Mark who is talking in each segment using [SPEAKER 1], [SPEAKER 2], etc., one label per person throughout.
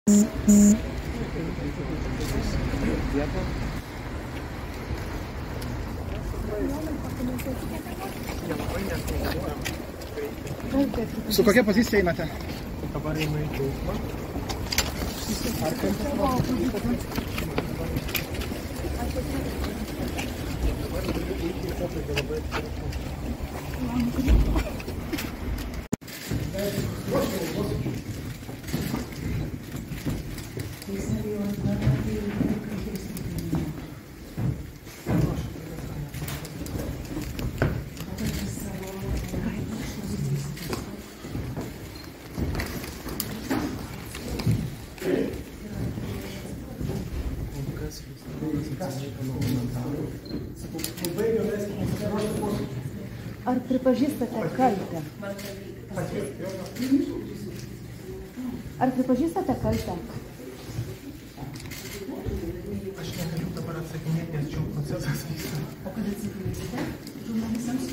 [SPEAKER 1] Su kokia pozicija einate?
[SPEAKER 2] Dabar einu į teismą.
[SPEAKER 3] Ar pripažįstate kaltę? Ar pripažįstate kaltę?
[SPEAKER 2] Aš negaliu dabar atsakinėti, nes čia procesas vyksta.
[SPEAKER 3] O kada atsakinėsite žurnalistams?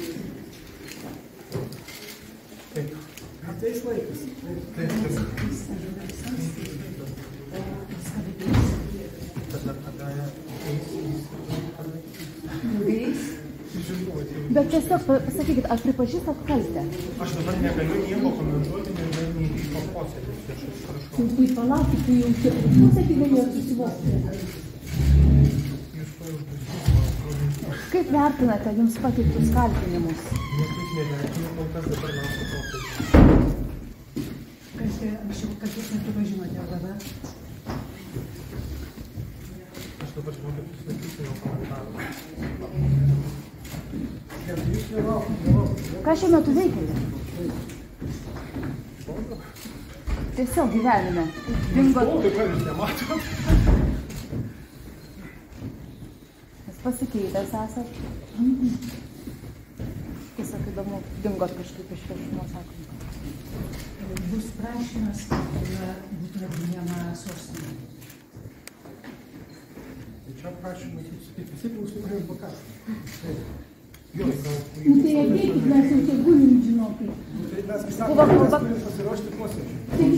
[SPEAKER 2] Taip. Ateis laikas. Taip.
[SPEAKER 3] Bet tiesiog pasakykit, ar pripažįstat kaltę?
[SPEAKER 2] Aš dabar negaliu nieko komentuoti, nes dar neįvyko posėdis.
[SPEAKER 3] Tai palaukit, tai jau kiek posėdį galėjot susivokti.
[SPEAKER 2] Jūs to užduosite.
[SPEAKER 3] Kaip vertinate jums pateiktus kaltinimus?
[SPEAKER 2] Niekaip nevertinu, kol kas dabar laukiu posėdį.
[SPEAKER 4] Kas jūs nepripažinote dabar?
[SPEAKER 2] Aš dabar žinokit susakysiu jo komentarą.
[SPEAKER 3] Ką šiuo metu veikiate? Tiesiog gyvenime. Dingot.
[SPEAKER 2] Tai ką jūs nematot?
[SPEAKER 3] Jūs pasikeitęs esat. Tiesiog įdomu, dingot kažkaip iš viešumo, sakom.
[SPEAKER 4] Bus prašymas, kad būtų nagrinėjama sostinė.
[SPEAKER 1] Tai čia prašymai, kaip visi klausimai advokatai.
[SPEAKER 3] Tai ateikit, mes jau čia gulim, žinokit.
[SPEAKER 1] Mes vis sakome, mes turim pasiruošti posėdžiui.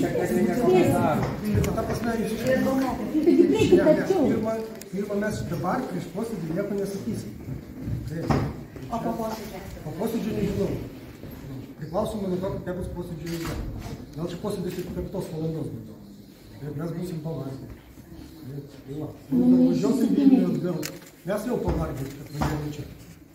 [SPEAKER 1] Ta prasme, jūs
[SPEAKER 3] Taigi prieikit arčiau.
[SPEAKER 1] Pirma, mes dabar prieš posėdį nieko nesakysim.
[SPEAKER 3] O po posėdžio?
[SPEAKER 1] Po posėdžio nežinau. Priklausomai nuo to, kokia bus posėdžio eiga. Gal čia posėdis iki 5 valandos būtų. Mes būsim pavargę. Mes jau pavargę, kad važiuojame čia.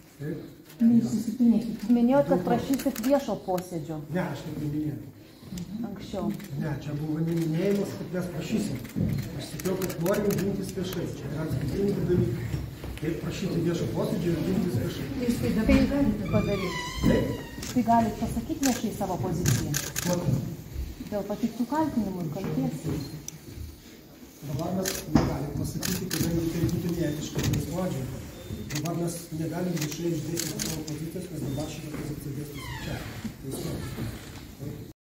[SPEAKER 3] Minėjot, kad prašysit viešo posėdžio.
[SPEAKER 1] Ne, aš taip neminėjau.
[SPEAKER 3] Anksčiau.
[SPEAKER 1] Ne, čia buvo neminėjimas, kad mes prašysim. Aš sakiau, kad norim gintis viešai. Čia yra skirtingi dalykai. Kaip prašyti viešo posėdžio ir gintis viešai.
[SPEAKER 4] Jūs tai dabar galite
[SPEAKER 3] padaryti.
[SPEAKER 1] Taip?
[SPEAKER 3] Tai galit pasakyti viešai savo poziciją.
[SPEAKER 1] Matau.
[SPEAKER 3] Dėl pateiktų kaltinimų ir kalties.
[SPEAKER 1] Dabar mes negalim pasakyti, kadangi tai būtų neetiška transliuodžiai. Dabar mes negalim viešai išdėstyti savo pozicijos, nes dabar šitą poziciją dėstys čia.